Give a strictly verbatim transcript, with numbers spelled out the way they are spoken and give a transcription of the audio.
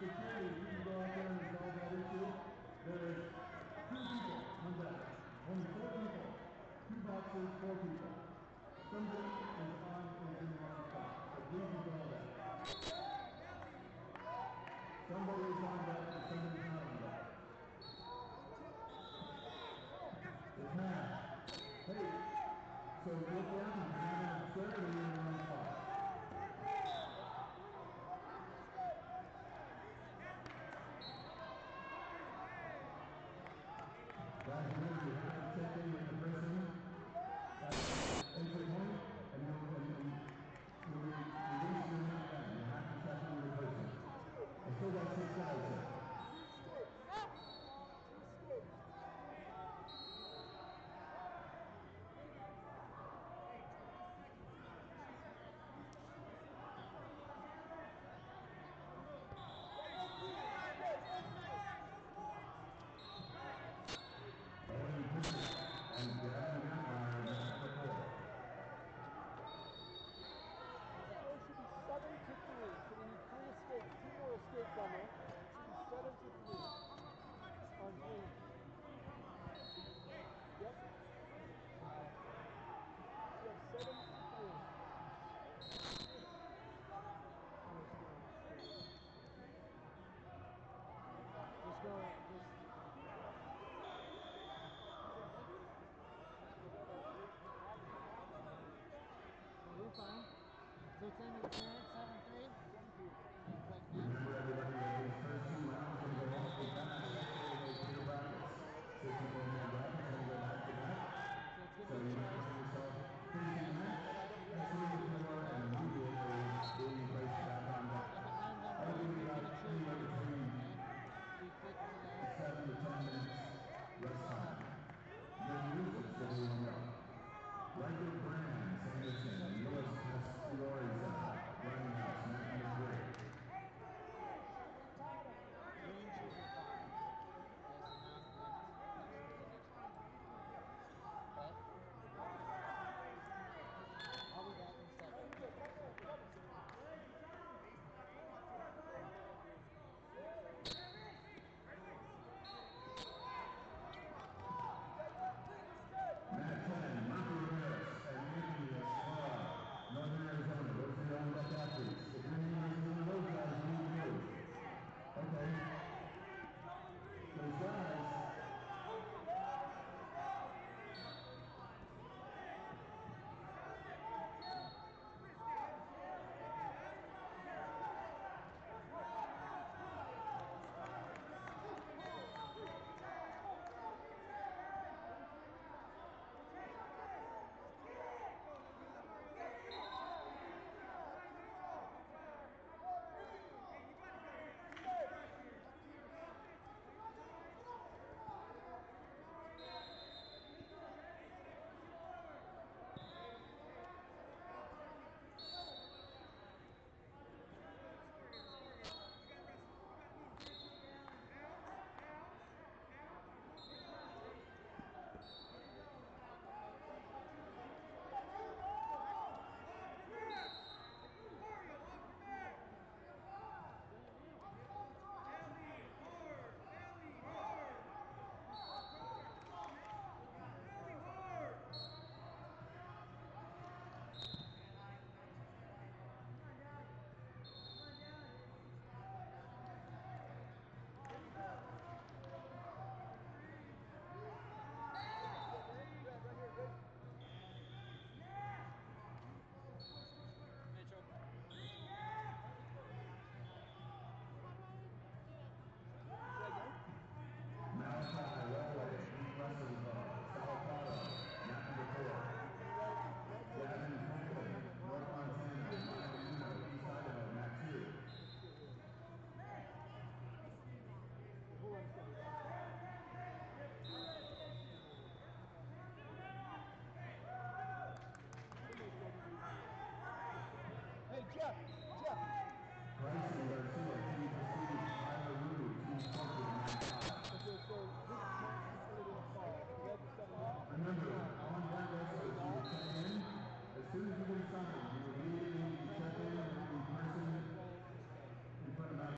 Security, you can go out there and resolve that issue. There's two people on deck. Only four people. Two boxes, four people. Somebody is on is in the wrong spot. So please resolve that. Somebody is on deck and somebody's not on deck. It's Matt. Hey, so look down and you're not absurd or you're in the wrong spot. Guys, remember you have to check in with the person at exit point and you'll, and you'll, you'll release your name again. You have to check in with the person. I still got six guys here. And Gavin Yamar, number four. It should be seven to three. So we need three escapes, two more escapes on there. It should be seven to three on green. Yep. So you have seven to three. Just go, just. We're fine. So it's end of the third, seven three. Remember everybody that these first two rounds will go off the bat. They take a practice. fifty-four man brackets and go back to back. So you might find yourself finishing that, exiting the floor, and immediately being placed back on deck. I'll give you about anywhere between seven to ten minutes rest time. The music for the one. Riker Brand, Sanderson, U S S Loriza, running out, snacking the break. Green shoes are fine. There's a mouse left. What? I'll be back in a second. Matt ten, Marco Ramirez, and Anthony Escobar, Northern Arizona. Those are the on-deck athletes. If your name is one of those guys, you need to move. Okay. Those guys. Mitchell. Malachi, Wellway, East Russellville, Salapado, map number four. Gavin Franklin, North Montana, Maya Muno, East Idaho, map two. Hey, Jeff.